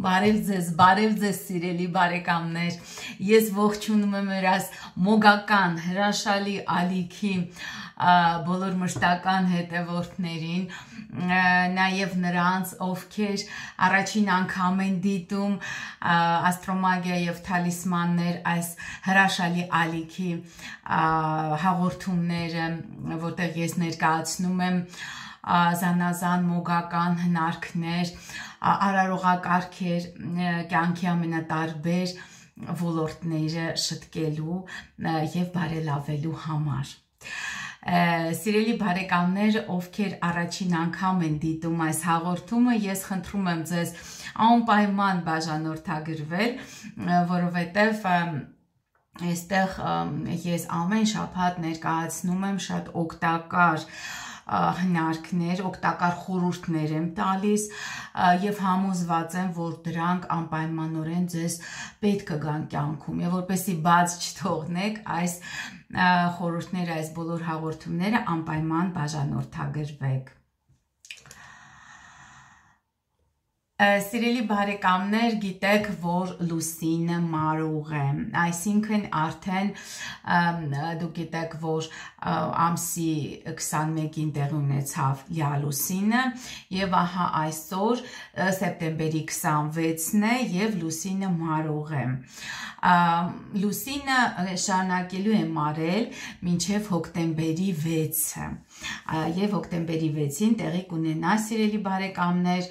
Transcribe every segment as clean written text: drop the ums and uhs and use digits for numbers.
բարև ձեզ սիրելի բարեկամներ, ես ողջունում եմ երաս մոգական հրաշալի ալիքի բոլոր մշտական հետևորդներին, նաև նրանց, ովքեր առաջին անգամ են դիտում աստրոմագիա և թալիսմաններ այս հրաշալի ալիքի հաղորդումները, որտեղ ես ներկայացնում եմ զանազան մոգական հնարքներ, արարողակարգեր, կյանքի ամենատարբեր ոլորտները շտկելու և բարելավելու համար։ Սիրելի բարեկամներ, ովքեր առաջին անգամ են դիտում այս հաղորդումը, ես խնդրում եմ ձեզ անպայման բաժանորդագրվել, որովհետև այստեղ ես ամեն շաբաթ ներկայացնում եմ շատ օգտակար հնարքներ, օգտակար խորհուրդներ եմ տալիս և համոզված եմ, որ դրանք անպայմանորեն ձեզ պետք կգան կյանքում և որպեսզի բաց չթողնեք այս խորհուրդները, այս բոլոր հաղորդումները անպայման բաժանորդագրվեք։ Սիրելի բարեկամներ, գիտեք, որ լուսինը մարող է, այսինքն արդեն դուք գիտեք, որ ամսի 21-ին տեղի ունեցավ լիալուսինը և ահա այսօր սեպտեմբերի 26-ն է և լուսինը մարող է։ Լուսինը շարունակելու է մարել մինչև հոկտեմբերի 6-ը և հոկտեմբերի 6-ին տեղի կունենա, սիրելի բարեկամներ,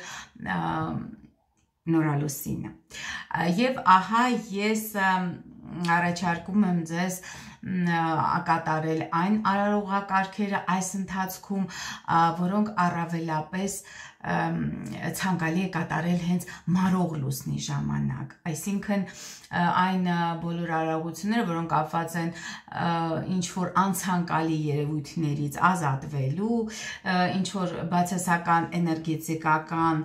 նորալուսինը և ահա ես առաջարկում եմ ձեզ կատարել այն արարողակարգերը այս ընթացքում, որոնք առավելապես ցանկալի է կատարել հենց մարող լուսնի ժամանակ, այսինքն այն բոլոր արարողությունները, որոնք կապված են ինչ-որ անցանկալի երևույթներից ազատվելու, ինչ-որ բացասական էներգետիկական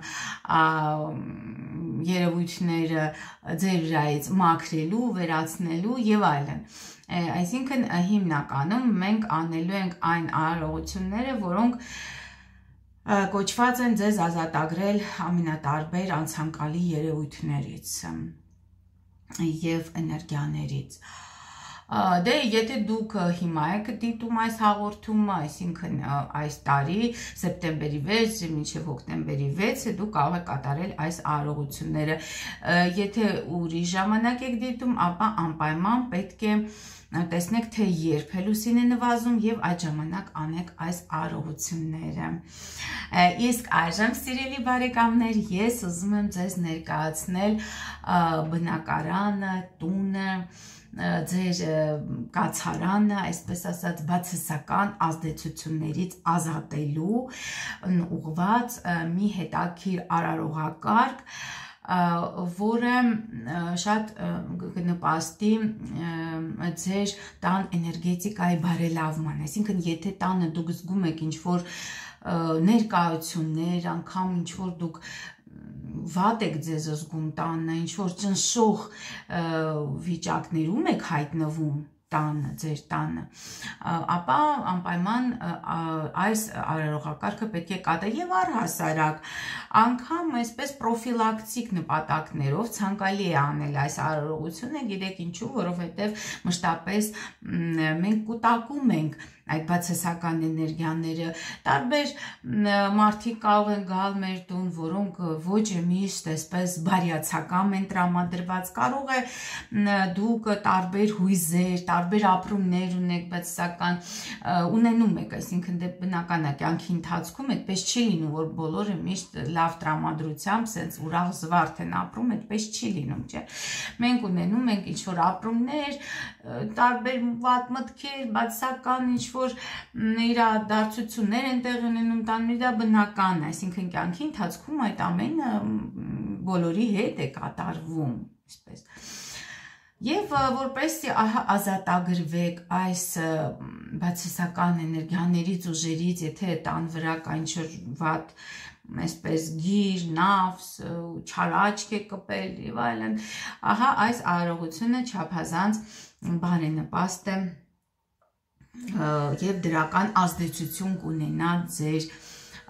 երևույթները ձեր վրայից մաքրելու, վերացնելու և այլն։ Այսինքն հիմնականում մենք անելու ենք այն արարողությունները, որոնք կոչված են ձեզ ազատագրել ամենատարբեր անցանկալի երևույթներից և էներգիաներից։ Դե եթե դուք հիմա եք դիտում այս հաղորդումը, այսինքն այս տարի սեպտեմբերի 6-ը մինչև հոկտեմբերի 6-ը դուք կարող եք կատարել այս արարողությունները։ Եթե ուրիշ ժամանակ եք դիտում, ապա անպայման պետք է տեսնեք, թե երբ է լուսինը նվազում և այդ ժամանակ անեք այս արարողությունները։ Իսկ այժմ, սիրելի բարեկամներ, ես ուզում եմ ձեզ ներկայացնել բնակարանը, տունը, ձեր կացարանը, այսպես ասած, բացասական ազդեցություններից ազատելու ուղղված մի հետաքրքիր արարողակարգ, որը շատ կնպաստի ձեր տան էներգետիկայի բարելավման, այսինքն եթե տանը դուք զգում եք ինչ-որ ներկայություններ, անգամ ինչ-որ դուք վատ եք ձեզ զգում տանը, ինչ-որ ճնշող վիճակներում եք հայտնվում տանը, ձեր տանը, ապա անպայման այս արարողակարգը պետք է կատարել և առհասարակ անգամ այսպես պրոֆիլակտիկ նպատակներով ցանկալի է անել այս արարողությունը, գիտեք ինչու, որովհետև մշտապես մենք կուտակում ենք այդ բացասական էներգիաները, տարբեր մարդիկ կարող են գալ մեր տուն, որոնք ոչ միշտ այսպես բարյացակամ են տրամադրված, կարող է դուք տարբեր հույզեր, տարբեր ապրումներ ունեք, բացասական ունենում եք, այսինքն դե բնական է կյանքի ընթացքում այդպես չի լինում, որ բոլորը միշտ լավ տրամադրությամբ, սենց ուրախ զվարթ են ապրում, այդպես չի լինում, չէ։ Մենք ունենում ենք ինչ-որ ապրումներ, տարբեր վատ մտքեր, բացասական ինչ-որ իրադարձություններ են տեղի ունենում տանում, դա բնական է, այսինքն կյանքի ընթացքում այդ ամենը բոլորի հետ է կատարվում, այսպես։ Եվ որպեսզի ազատագրվեք այս բացասական էներգիաներից, ուժերից, եթե տան վրա կա ինչ-որ վատ այսպես գիր, նավս, չարաչք է կպել և այլն, ահա այս արարողությունը չափազանց բարենպաստ է և դրական ազդեցություն կունենա ձեր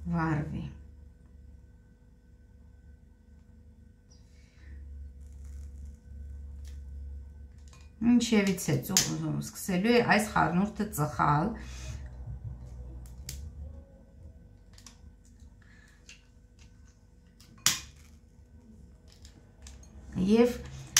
վարվի։ Ինչևից է սկսելու է այս խառնուրդը ծխալ։ Եվ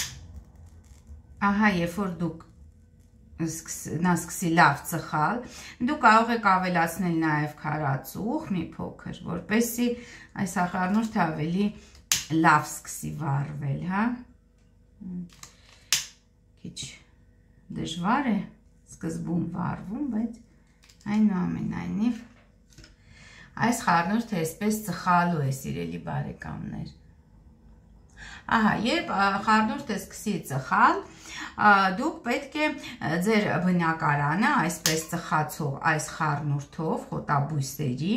ահա, երբ որ դուք նա սկսի լավ ծխալ, դուք կարող եք ավելացնել նաև քարածուխ մի փոքր, որպեսզի այս խառնուրդը ավելի լավ սկսի վառվել, հա։ Քիչ դժվար է սկզբում վառվում, բայց այնուամենայնիվ այս խառնուրդը այսպես ծխալու է, սիրելի բարեկամներ։ Ահա, երբ խառնուրդը սկսի ծխալ, դուք պետք է ձեր բնակարանը այսպես ծխացող այս խառնուրդով խոտաբույսերի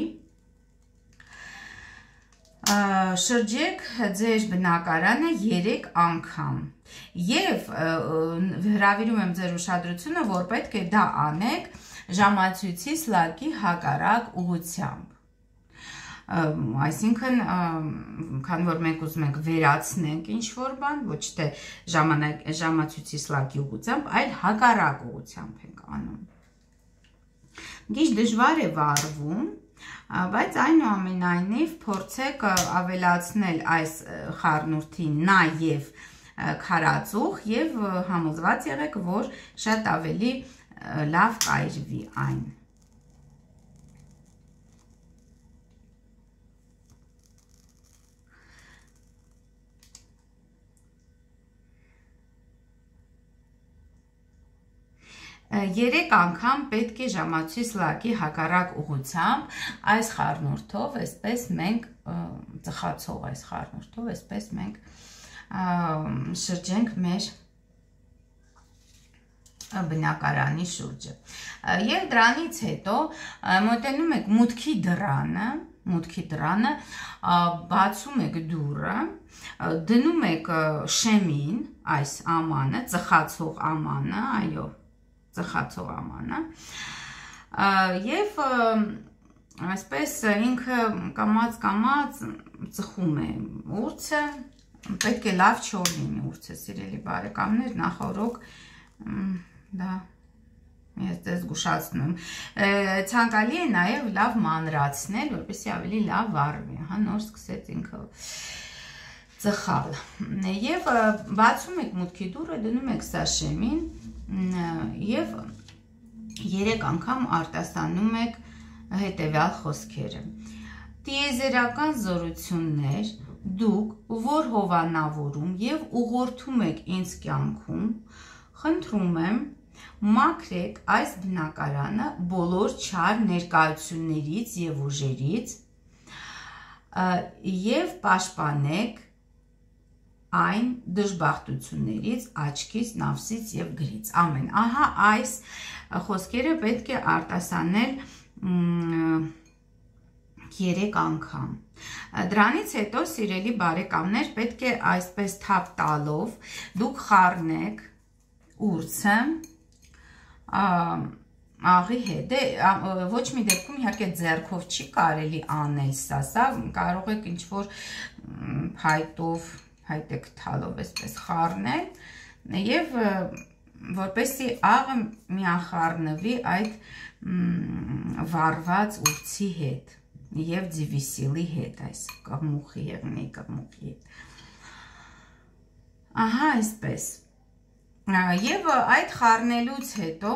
շրջեք ձեր բնակարանը 3 անգամ եւ հրավիրում եմ ձեր ուշադրությունը, որ պետք է դա անեք ժամացույցի սլակի հակառակ ուղղությամբ։ Այսինքն, քանի որ մենք ուզում ենք վերացնենք ինչ-որ բան, ոչ թե ժամացույցի սլակի ուղղությամբ, այլ հակառակ ուղղությամբ ենք անում։ Քիչ դժվար է վառվում, բայց այնուամենայնիվ փորձեք ավելացնել այս խառնուրդին նաև քարածուխ եւ համոզված եղեք, որ շատ ավելի լավ կայրվի այն։ Երեք անգամ պետք է ժամացույցի սլակի հակառակ ուղղությամբ այս խառնուրդով, այսպես մենք ծխացող այս խառնուրդով, այսպես մենք շրջենք մեր բնակարանի շուրջը։ Եվ դրանից հետո մոտենում եք մուտքի դռանը, բացում եք դուռը, դնում եք շեմին այս ամանը, ծխացող ամանը, այո, ծխացող ամանը եւ այսպես ինքը կամած ծխում է ուրցը, պետք է լավ չոր լինի ուրցը, սիրելի բարեկամներ, նախօրոք դա ես ձեզ զգուշացնում եմ, ցանկալի է նաեւ լավ մանրացնել, որպեսզի ավելի լավ վառվի, հա, նոր սկսեց ինքը ծխալ եւ բացում եք մուտքի դուռը, դնում եք սա շեմին և 3 անգամ արտասանում եք հետևյալ խոսքերը։ Տիեզերական զորություններ, դուք որ հովանավորում և ուղղորդում եք ինձ կյանքում, խնդրում եմ մաքրեք այս բնակարանը բոլոր չար ներկայություններից և ուժերից և պաշտպանեք այն դժբախտություններից, աչքից, նավսից և գրից, ամեն, ահա այս խոսքերը պետք է արտասանել 3 անգամ։ Դրանից հետո, սիրելի բարեկամներ, պետք է այսպես թափ տալով դուք խառնեք ուրցը աղի հետ, ոչ մի դեպքում իհարկե ձեռքով չի կարելի անել սա, կարող եք ինչ-որ փայտով հայտեք թալով այսպես խառնել եւ որպեսզի աղը միախառնվի այդ վառված ուրցի հետ եւ ձիվիսիլի հետ, այս կղմուխի եղնի կղմուխի հետ։ Ահա այսպես։ Եվ այդ խառնելուց հետո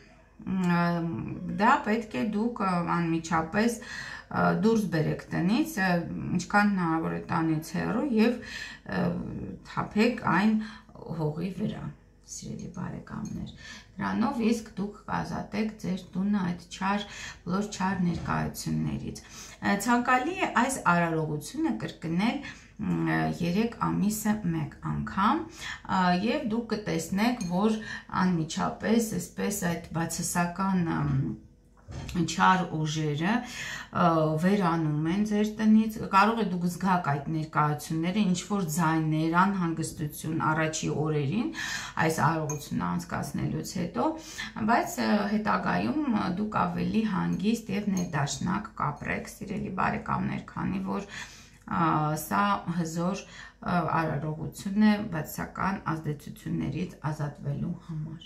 դա պետք է դուք անմիջապես դուրս բերեք տնից, ինչքան հնարավոր է տանից հեռու եւ թափեք այն հողի վրա, սիրելի բարեկամներ։ Դրանով իսկ դուք կազատեք ձեր տունը այդ բոլոր չար ներկայություններից։ Ցանկալի է այս արարողությունը կրկնել 3 ամիսը 1 անգամ եւ դուք կտեսնեք, որ անմիջապես այսպես այդ բացասական չար ուժերը վերանում են ձեր տնից, կարող է դուք զգաք այդ ներկայացումները, ինչ որ ձայներ, անհանգստություն առաջի օրերին այս արարողությունը անցկացնելուց հետո, բայց հետագայում դուք ավելի հանգիստ եւ ներդաշնակ կապրեք, սիրելի բարեկամներ, քանի որ սա հզոր արարողություն է բացասական ազդեցություններից ազատվելու համար։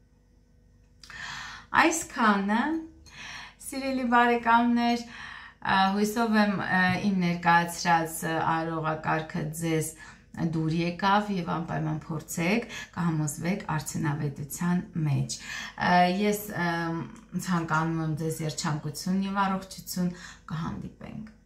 Այսքանը, սիրելի բարեկամներ, հույսով եմ իմ ներկայացրած արարողակարգը ձեզ դուր եկավ եւ անպայման փորձեք, կհամոզվեք արդյունավետության մեջ։ Ես ցանկանում եմ ձեզ երջանկություն եւ առողջություն, կհանդիպենք։